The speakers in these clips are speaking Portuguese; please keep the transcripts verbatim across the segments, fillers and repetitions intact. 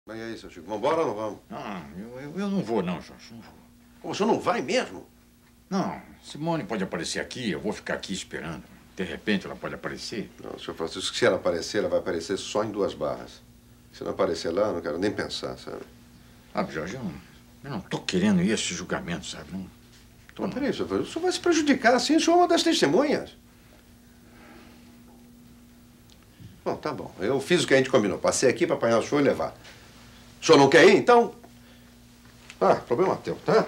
Mas e aí, seu Chico, vamos embora ou não vamos? Não, eu, eu, eu não vou não, Jorge, não vou. Pô, o senhor não vai mesmo? Não, Simone pode aparecer aqui, eu vou ficar aqui esperando. De repente ela pode aparecer. Não, senhor Francisco, se ela aparecer, ela vai aparecer só em Duas Barras. Se não aparecer lá, eu não quero nem pensar, sabe? Ah, Jorge, eu não, eu não tô querendo ir a esse julgamento, sabe? Não tô, Mas não. peraí, senhor Francisco, o senhor vai se prejudicar assim, o senhor é uma das testemunhas. Bom, tá bom. Eu fiz o que a gente combinou. Passei aqui para apanhar o senhor e levar. O senhor não quer ir, então? Ah, problema teu, tá?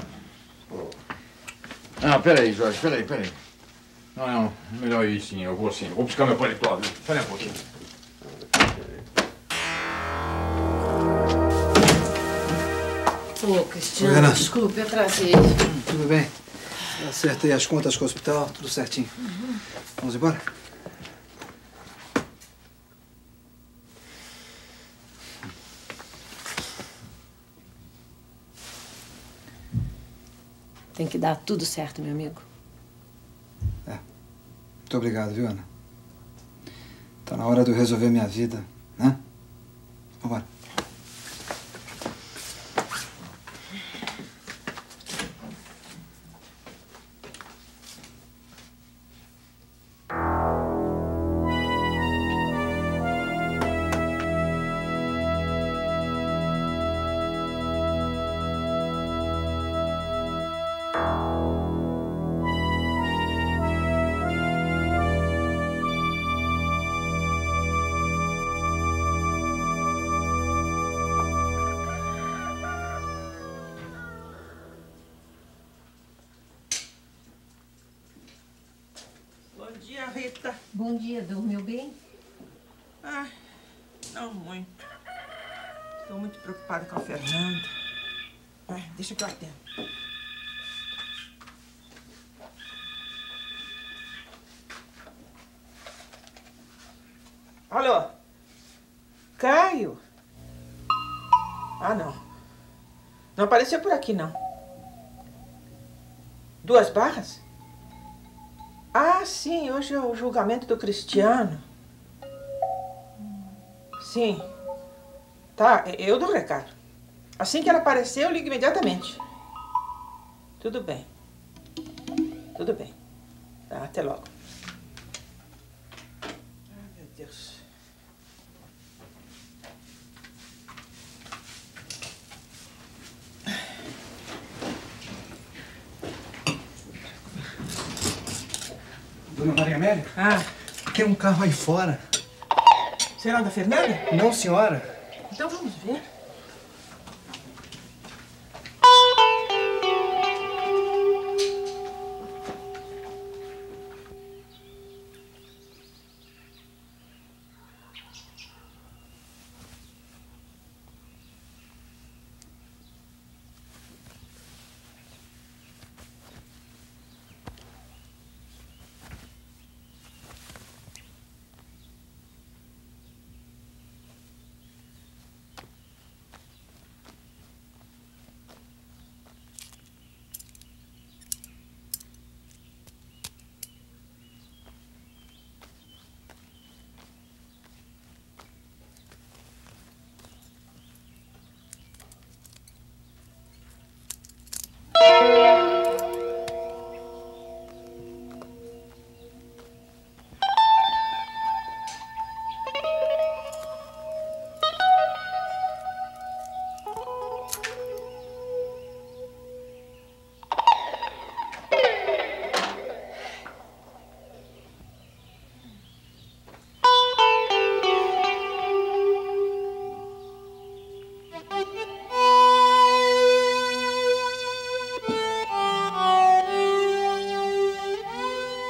Ah, peraí, Jorge, peraí, peraí. Não, não, melhor ir sim, eu vou sim. Eu vou buscar meu paletó, viu? Peraí um pouquinho. Ô, Cristiano, Oi, Ana. desculpe, atrasei. Hum, tudo bem. Acertei as contas com o hospital, tudo certinho. Uhum. Vamos embora? Tem que dar tudo certo, meu amigo. É. Muito obrigado, viu, Ana? Tá na hora de eu resolver minha vida, né? Vambora. Bom dia, Rita. Bom dia, dormiu bem? Ah, não muito. Estou muito preocupada com a Fernanda. Ah, deixa que eu atendo. Alô? Caio? Ah, não. Não apareceu por aqui, não. Duas Barras? Ah, sim, hoje é o julgamento do Cristiano. Sim. Tá, eu dou o recado. Assim que ela aparecer, eu ligo imediatamente. Tudo bem. Tudo bem. Tá, até logo. Ai, meu Deus. Dona Maria Amélia? Ah, Tem um carro aí fora. será da Fernanda? Não, senhora. Então vamos ver.